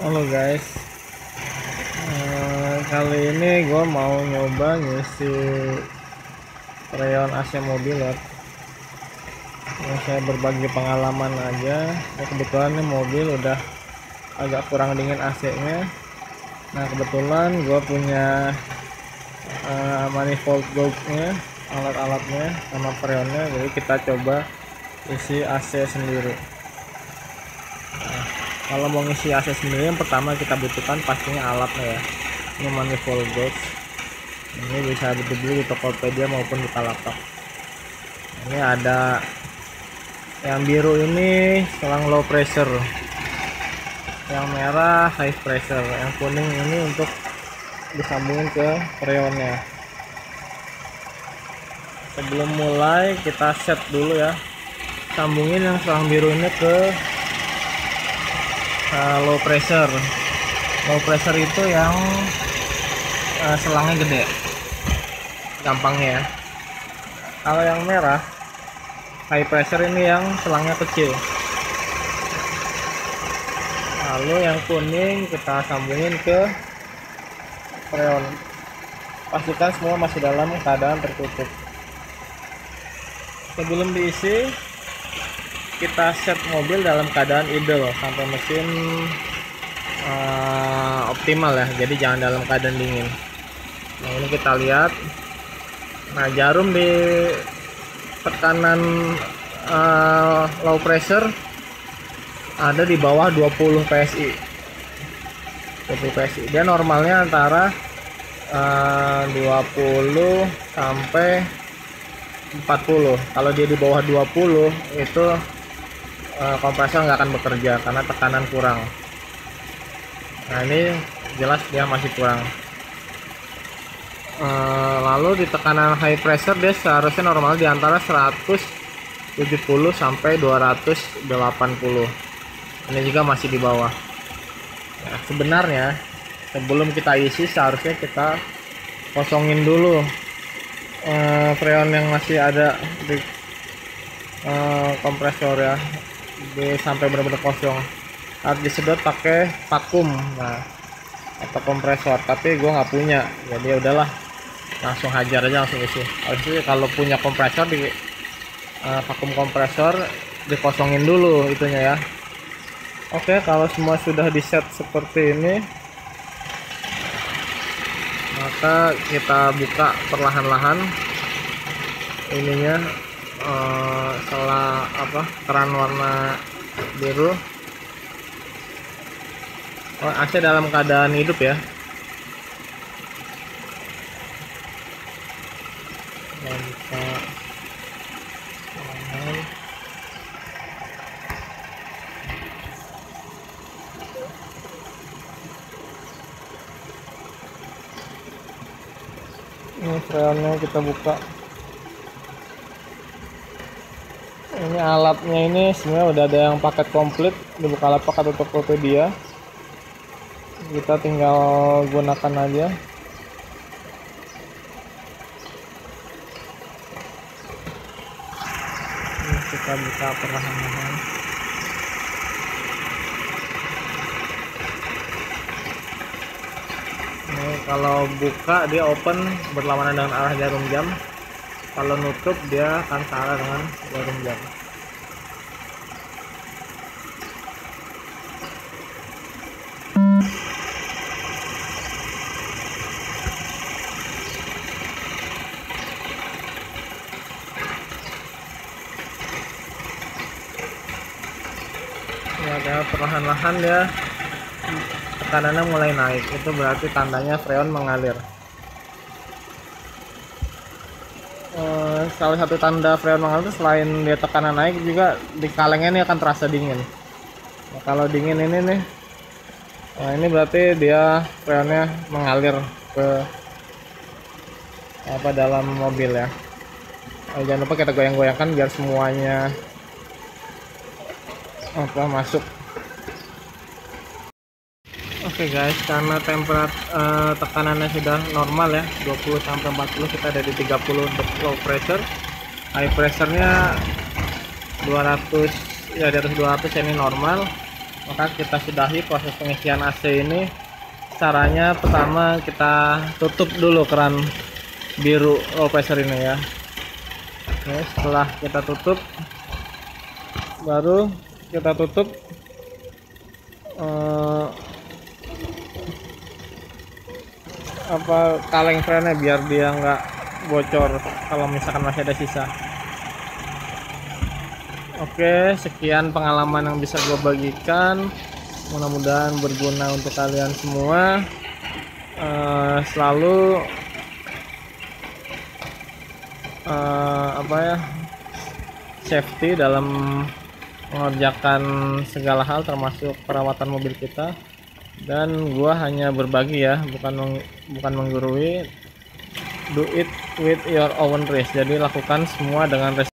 Halo guys, kali ini gue mau nyoba ngisi freon AC mobil ya. Saya berbagi pengalaman aja. Kebetulan ini mobil udah agak kurang dingin AC-nya. Nah kebetulan gue punya manifold bulbnya, alat-alatnya sama freonnya. Jadi kita coba isi AC sendiri. Kalau mau ngisi AC sendiri, yang pertama kita butuhkan pastinya alatnya ya. Ini manifold bulb. Ini bisa dibeli di Tokopedia maupun di Bukalapak. Ini ada yang biru ini selang low pressure, yang merah high pressure, yang kuning ini untuk disambungin ke freonnya. Sebelum mulai kita set dulu ya, sambungin yang selang biru ini ke low pressure. Low pressure itu yang selangnya gede, gampangnya ya. Kalau yang merah high pressure ini yang selangnya kecil. Lalu yang kuning kita sambungin ke freon. Pastikan semua masih dalam keadaan tertutup. Sebelum diisi, kita set mobil dalam keadaan idle sampai mesin optimal ya, jadi jangan dalam keadaan dingin. Nah ini kita lihat, nah jarum di tekanan low pressure ada di bawah 20 PSI. 20 PSI dia normalnya antara 20 sampai 40. Kalau dia di bawah 20 itu kompresor nggak akan bekerja karena tekanan kurang. Nah ini jelas dia masih kurang. Lalu di tekanan high pressure dia seharusnya normal di antara 170 sampai 280. Ini juga masih di bawah. Nah, sebenarnya sebelum kita isi seharusnya kita kosongin dulu freon yang masih ada di kompresor ya, sampai benar-benar kosong. Harus disedot pakai vakum atau kompresor, tapi gue nggak punya, jadi udahlah langsung hajar aja, langsung isi. Harusnya kalau punya kompresor di vakum kompresor dikosongin dulu itunya ya. Oke, kalau semua sudah di set seperti ini, maka kita buka perlahan-lahan ininya, setelah keran warna biru. AC dalam keadaan hidup ya. Ini freonnya kita buka. Ini alatnya ini sebenarnya udah ada yang paket komplit di Bukalapak atau Tokopedia. Kita tinggal gunakan aja. Ini kita buka perlahan-lahan. Ini kalau buka dia open berlawanan dengan arah jarum jam. Kalau nutup dia akan salah dengan jarum jam. Ya, ada perlahan-lahan dia tekanannya mulai naik, itu berarti tandanya freon mengalir. Salah satu tanda freon mengalir itu selain dia tekanan naik, juga di kalengnya ini akan terasa dingin. Nah, kalau dingin ini nih, ini berarti dia freonnya mengalir ke dalam mobil ya. Jangan lupa kita goyang-goyangkan biar semuanya masuk. Oke guys, karena tekanannya sudah normal ya, 20 sampai 40, kita ada di 30 untuk low pressure. High pressure-nya 200 ya, di atas 200 ini normal. maka kita sudahi proses pengisian AC ini. Caranya pertama kita tutup dulu keran biru roll pressure ini ya. Oke, setelah kita tutup, baru kita tutup kaleng frennya biar dia nggak bocor kalau misalkan masih ada sisa. Oke, sekian pengalaman yang bisa gue bagikan, mudah-mudahan berguna untuk kalian semua. Selalu safety dalam mengerjakan segala hal termasuk perawatan mobil kita. Dan gua hanya berbagi ya, bukan menggurui. Do it with your own risk, jadi lakukan semua dengan